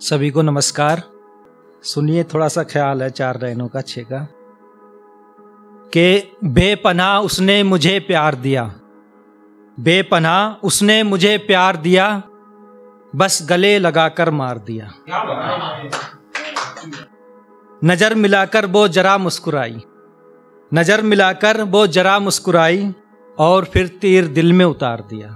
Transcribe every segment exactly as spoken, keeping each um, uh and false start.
सभी को नमस्कार। सुनिए, थोड़ा सा ख्याल है चार लाइनों का छः का कि बेपनाह उसने मुझे प्यार दिया, बेपनाह उसने मुझे प्यार दिया, बस गले लगाकर मार दिया। नजर मिलाकर वो जरा मुस्कुराई, नजर मिलाकर वो जरा मुस्कुराई और फिर तीर दिल में उतार दिया।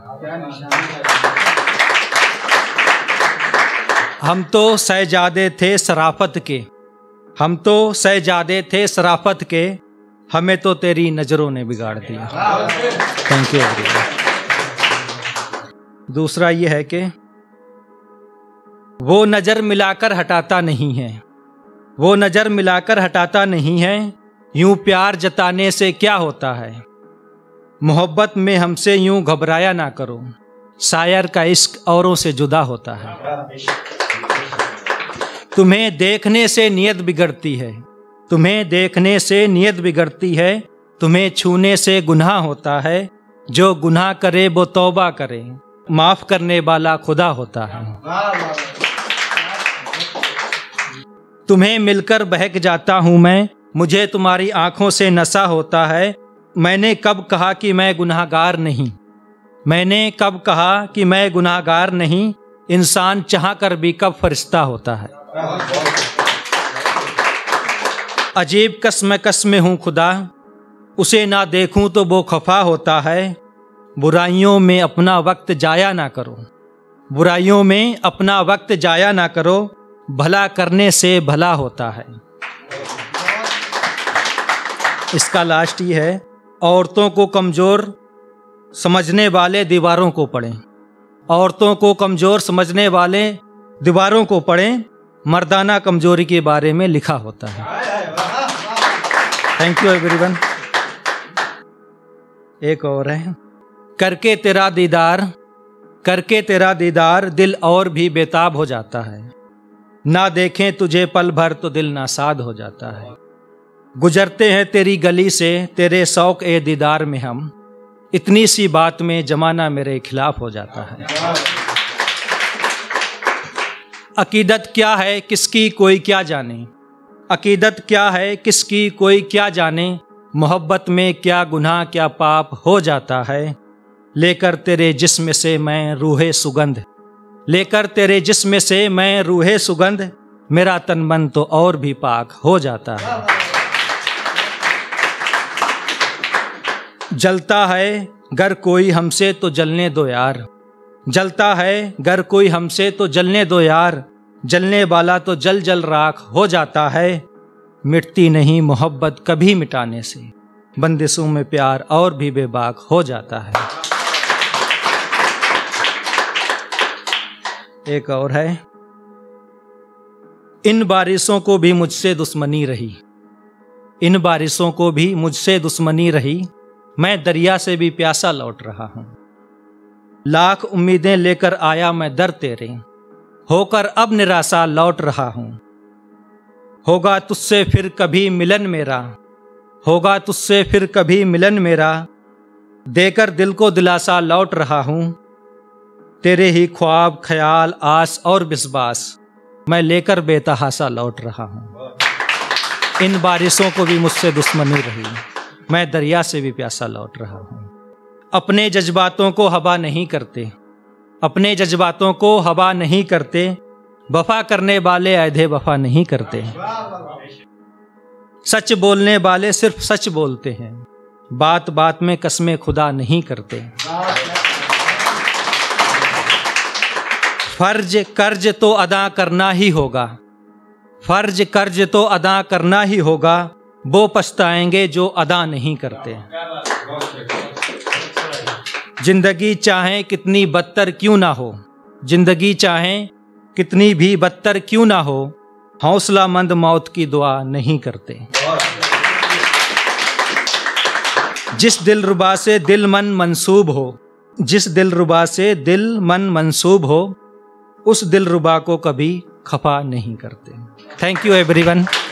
हम तो शहजादे थे शराफत के, हम तो शहजादे थे शराफत के, हमें तो तेरी नजरों ने बिगाड़ दिया। Thank you. दूसरा ये है कि वो नजर मिलाकर हटाता नहीं है, वो नजर मिलाकर हटाता नहीं है, यूं प्यार जताने से क्या होता है। मोहब्बत में हमसे यूं घबराया ना करो, शायर का इश्क औरों से जुदा होता है। तुम्हें देखने से नीयत बिगड़ती है, तुम्हें देखने से नीयत बिगड़ती है, तुम्हें छूने से गुनाह होता है। जो गुनाह करे वो तौबा करे, माफ करने वाला खुदा होता है। तुम्हें मिलकर बहक जाता हूं मैं, मुझे तुम्हारी आंखों से नशा होता है। मैंने कब कहा कि मैं गुनाहगार नहीं, मैंने कब कहा कि मैं गुनाहगार नहीं, इंसान चाह कर भी कब फरिश्ता होता है। अजीब कसम कसम हूँ खुदा, उसे ना देखूं तो वो खफा होता है। बुराइयों में अपना वक्त जाया ना करो, बुराइयों में अपना वक्त जाया ना करो, भला करने से भला होता है। इसका लास्ट ही है, औरतों को कमज़ोर समझने वाले दीवारों को पढ़ें, औरतों को कमज़ोर समझने वाले दीवारों को पढ़ें, मर्दाना कमजोरी के बारे में लिखा होता है। Thank you everyone. एक और है, करके तेरा दीदार, करके तेरा दीदार दिल और भी बेताब हो जाता है। ना देखें तुझे पल भर तो दिल नासाद हो जाता है। गुजरते हैं तेरी गली से तेरे शौक ए दीदार में हम, इतनी सी बात में जमाना मेरे खिलाफ हो जाता है। अकीदत क्या है किसकी कोई क्या जाने, अकीदत क्या है किसकी कोई क्या जाने, मोहब्बत में क्या गुनाह क्या पाप हो जाता है। लेकर तेरे जिस्म से मैं रूहे सुगंध, लेकर तेरे जिस्म से मैं रूहे सुगंध, मेरा तन मन तो और भी पाक हो जाता है। जलता है गर कोई हमसे तो जलने दो यार, जलता है गर कोई हमसे तो जलने दो यार, जलने वाला तो जल जल राख हो जाता है। मिटती नहीं मोहब्बत कभी मिटाने से, बंदिशों में प्यार और भी बेबाक हो जाता है। एक और है, इन बारिशों को भी मुझसे दुश्मनी रही, इन बारिशों को भी मुझसे दुश्मनी रही, मैं दरिया से भी प्यासा लौट रहा हूं। लाख उम्मीदें लेकर आया मैं दर तेरे, होकर अब निराशा लौट रहा हूं। होगा तुझसे फिर कभी मिलन मेरा, होगा तुझसे फिर कभी मिलन मेरा, देकर दिल को दिलासा लौट रहा हूं। तेरे ही ख्वाब ख्याल आस और विश्वास मैं लेकर बेतहासा लौट रहा हूं। इन बारिशों को भी मुझसे दुश्मनी रही, मैं दरिया से भी प्यासा लौट रहा हूं। अपने जज्बातों को हवा नहीं करते, अपने जज्बातों को हवा नहीं करते, वफा करने वाले आधे वफा नहीं करते। सच बोलने वाले सिर्फ सच बोलते हैं, बात बात में कसमें खुदा नहीं करते। फर्ज कर्ज तो अदा करना ही होगा, फर्ज कर्ज तो अदा करना ही होगा, वो पछताएंगे जो अदा नहीं करते। जिंदगी चाहे कितनी बदतर क्यों ना हो, जिंदगी चाहे कितनी भी बदतर क्यों ना हो, हौसला मंद मौत की दुआ नहीं करते। जिस दिलरुबा से दिल मन मंसूब हो, जिस दिलरुबा से दिल मन मंसूब हो, उस दिलरुबा को कभी खफा नहीं करते। Thank you everyone.